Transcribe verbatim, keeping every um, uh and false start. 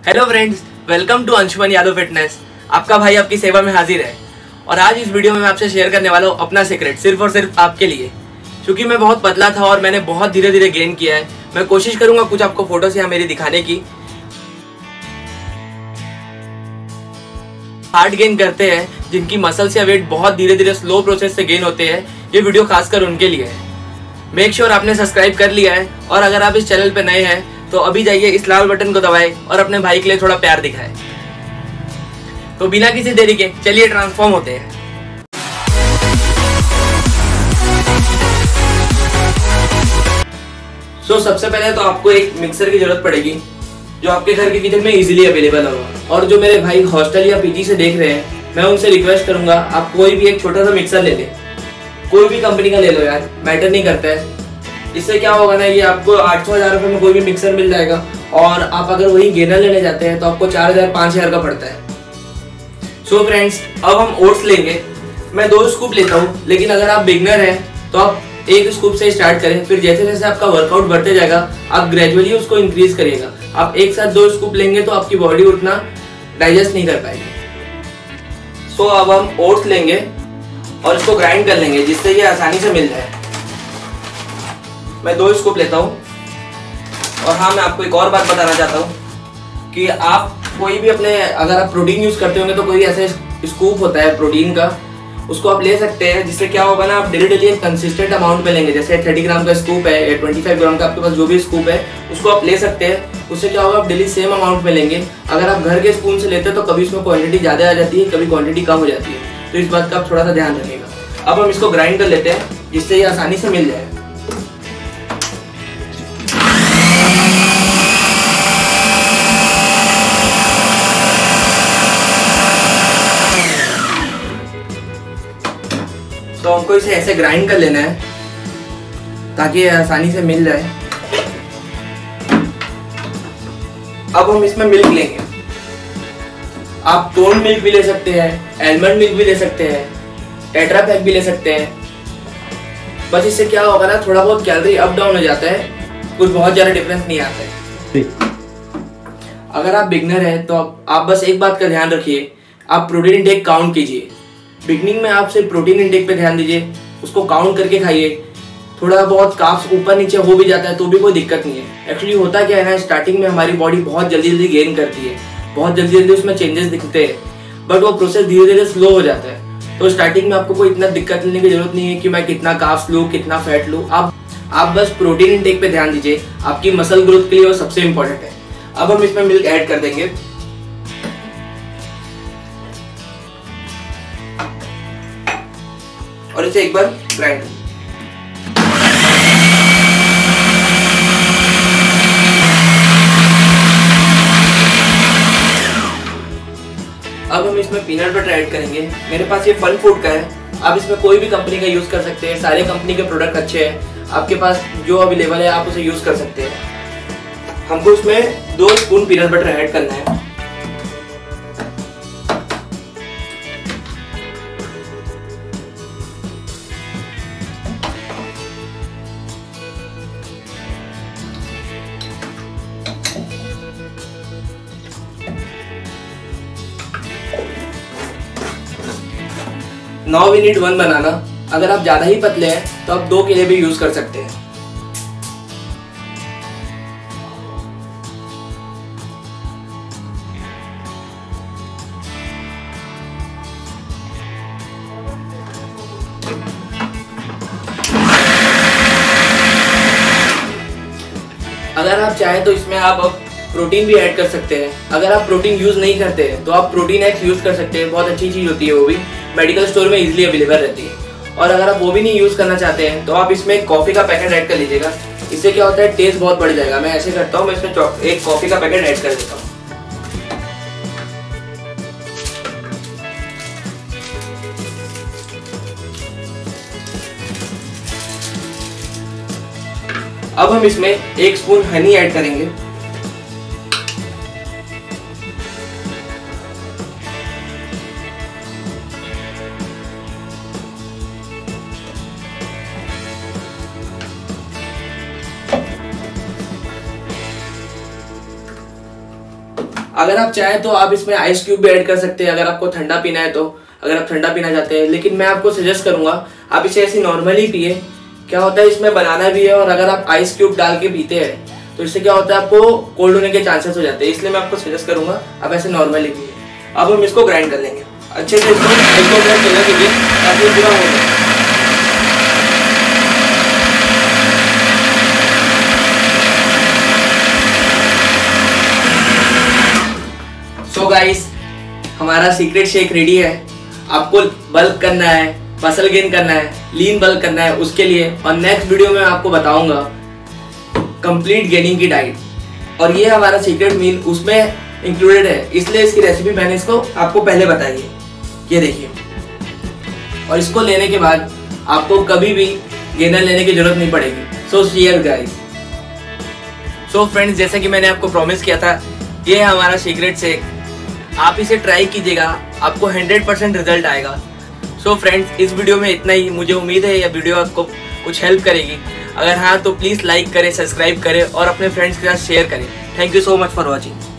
Hello friends, welcome to Anshuman Yadav fitness. आपका भाई आपकी सेवा में हाजिर है और आज इस वीडियो में मैं आपसे शेयर करने वाला हूँ अपना सीक्रेट, सिर्फ और सिर्फ आपके लिए। क्योंकि मैं बहुत पतला था और मैंने बहुत धीरे धीरे गेन किया है। मैं कोशिश करूंगा कुछ आपको फोटोस यहाँ मेरी दिखाने की। हार्ड गेन करते हैं जिनकी मसल्स या वेट बहुत धीरे धीरे स्लो प्रोसेस से गेन होते हैं, ये वीडियो खासकर उनके लिए है। मेक श्योर आपने सब्सक्राइब कर लिया है और अगर आप इस चैनल पे नए हैं तो अभी जाइए इस लाल बटन को दबाएं और अपने भाई के लिए थोड़ा प्यार दिखाएं। तो बिना किसी देरी के चलिए ट्रांसफॉर्म होते हैं। सो so, सबसे पहले तो आपको एक मिक्सर की जरूरत पड़ेगी जो आपके घर के किचन में इजीली अवेलेबल होगा। और जो मेरे भाई हॉस्टल या पीजी से देख रहे हैं, मैं उनसे रिक्वेस्ट करूंगा आप कोई भी एक छोटा सा मिक्सर ले लें। कोई भी कंपनी का ले लो यार, मैटर नहीं करता है। इससे क्या होगा ना, ये आपको आठ सौ हजार रुपए में कोई भी मिक्सर मिल जाएगा और आप अगर वही गेनर लेने जाते हैं तो आपको चार हजार पाँच हजार का पड़ता है। सो फ्रेंड्स, अब हम ओट्स लेंगे। मैं दो स्कूप लेता हूँ, लेकिन अगर आप बिगनर हैं तो आप एक स्कूप से स्टार्ट करें। फिर जैसे जैसे आपका वर्कआउट बढ़ते जाएगा आप ग्रेजुअली उसको इंक्रीज करिएगा। आप एक साथ दो स्कूप लेंगे तो आपकी बॉडी उतना डाइजेस्ट नहीं कर पाएगी। सो अब हम ओट्स लेंगे और इसको ग्राइंड कर लेंगे जिससे ये आसानी से मिल जाए। मैं दो स्कूप लेता हूँ। और हाँ, मैं आपको एक और बात बताना चाहता हूँ कि आप कोई भी अपने अगर आप प्रोटीन यूज करते होंगे तो कोई ऐसा स्कूप होता है प्रोटीन का, उसको आप ले सकते हैं। जिससे क्या होगा ना, आप डेली डेली एक कंसिस्टेंट अमाउंट में लेंगे। जैसे तीस ग्राम का स्कूप है या पच्चीस ग्राम का, आपके पास जो भी स्कूप है उसको आप ले सकते हैं। उससे क्या होगा, आप डेली सेम अमाउंट में लेंगे। अगर आप घर के स्पून से लेते हैं तो कभी इसमें क्वांटिटी ज़्यादा आ जाती है, कभी क्वांटिटी कम हो जाती है। तो इस बात का आप थोड़ा सा ध्यान रखिएगा। अब हम इसको ग्राइंड कर लेते हैं जिससे ये आसानी से मिल जाए। तो हमको इसे ऐसे ग्राइंड कर लेना है ताकि ये आसानी से मिल जाए। अब हम इसमें मिल्क लेंगे। आप टोन मिल्क भी ले सकते हैं, एलमंड मिल्क भी ले सकते हैं, टेट्रा पैक भी ले सकते हैं। बस इससे क्या होगा ना, थोड़ा बहुत कैलोरी अप डाउन हो जाता है, कुछ बहुत ज्यादा डिफरेंस नहीं आता है। अगर आप बिगनर हैं तो आप, आप बस एक बात का ध्यान रखिए, आप प्रोटीन इंटेक काउंट कीजिए। बिगनिंग में आप सिर्फ प्रोटीन इंटेक पे ध्यान दीजिए, उसको काउंट करके खाइए। थोड़ा बहुत काफ्स ऊपर नीचे हो भी जाता है तो भी कोई दिक्कत नहीं है। एक्चुअली होता क्या है ना, स्टार्टिंग में हमारी बॉडी बहुत जल्दी जल्दी गेन करती है, बहुत जल्दी जल्दी उसमें चेंजेस दिखते हैं, बट वो प्रोसेस धीरे धीरे स्लो हो जाता है। तो स्टार्टिंग में आपको कोई इतना दिक्कत लेने की जरूरत नहीं है कि मैं कितना काफ्स लूँ, कितना फैट लूँ। आप आप बस प्रोटीन इंटेक पे ध्यान दीजिए, आपकी मसल ग्रोथ के लिए वो सबसे इंपॉर्टेंट है। अब हम इसमें मिल्क ऐड कर देंगे और इसे एक बार ग्राइंड। अब हम इसमें पीनट बटर ऐड करेंगे। मेरे पास ये फन फूड का है, आप इसमें कोई भी कंपनी का यूज कर सकते हैं। सारे कंपनी के प्रोडक्ट अच्छे हैं, आपके पास जो अवेलेबल है आप उसे यूज कर सकते हैं। हमको इसमें दो स्पून पीनट बटर ऐड करना है। Now we need one banana. अगर आप ज्यादा ही पतले हैं तो आप दो केले भी यूज कर सकते हैं। अगर आप चाहें तो इसमें आप प्रोटीन भी ऐड कर सकते हैं। अगर आप प्रोटीन यूज नहीं करते हैं तो आप प्रोटीन एक्स यूज कर सकते हैं, बहुत अच्छी चीज होती है, वो भी मेडिकल स्टोर में इजीली अवेलेबल रहती है। और अगर आप वो भी नहीं यूज करना चाहते हैं तो आप इसमें कॉफी का पैकेट ऐड कर लीजिएगा। इससे क्या होता है, टेस्ट बहुत बढ़ जाएगा। मैं ऐसे करता हूँ, मैं इसमें एक कॉफी का पैकेट ऐड कर देता हूँ। अब हम इसमें एक स्पून हनी ऐड करेंगे। अगर आप चाहें तो आप इसमें आइस क्यूब भी ऐड कर सकते हैं, अगर आपको ठंडा पीना है तो, अगर आप ठंडा पीना चाहते हैं। लेकिन मैं आपको सजेस्ट करूंगा आप इसे ऐसे नॉर्मली पिए। क्या होता है इसमें बनाना भी है, और अगर आप आइस क्यूब डाल के पीते हैं तो इससे क्या होता है आपको कोल्ड होने के चांसेस हो जाते हैं। इसलिए मैं आपको सजेस्ट करूंगा आप ऐसे नॉर्मली पिए। अब हम इसको ग्राइंड कर लेंगे अच्छे से, इसको इसको ग्राइंड करने के लिए ताकि पूरा हो जाए। सो गाइस, हमारा सीक्रेट शेक रेडी है। आपको बल्क करना है, मसल गेन करना है, लीन बल्क करना है, उसके लिए और नेक्स्ट वीडियो में आपको बताऊंगा कंप्लीट गेनिंग की डाइट, और ये हमारा सीक्रेट मील उसमें इंक्लूडेड है। इसलिए इसकी रेसिपी मैंने इसको आपको पहले बताई है, ये देखिए। और इसको लेने के बाद आपको कभी भी गेनर लेने की जरूरत नहीं पड़ेगी। So share guys. So friends, जैसे कि मैंने आपको प्रॉमिस किया था, ये है हमारा सीक्रेट शेक। आप इसे ट्राई कीजिएगा, आपको हंड्रेड परसेंट रिजल्ट आएगा। सो फ्रेंड्स, इस वीडियो में इतना ही। मुझे उम्मीद है यह वीडियो आपको कुछ हेल्प करेगी। अगर हाँ तो प्लीज़ लाइक करें, सब्सक्राइब करें और अपने फ्रेंड्स के साथ शेयर करें। Thank you so much for watching.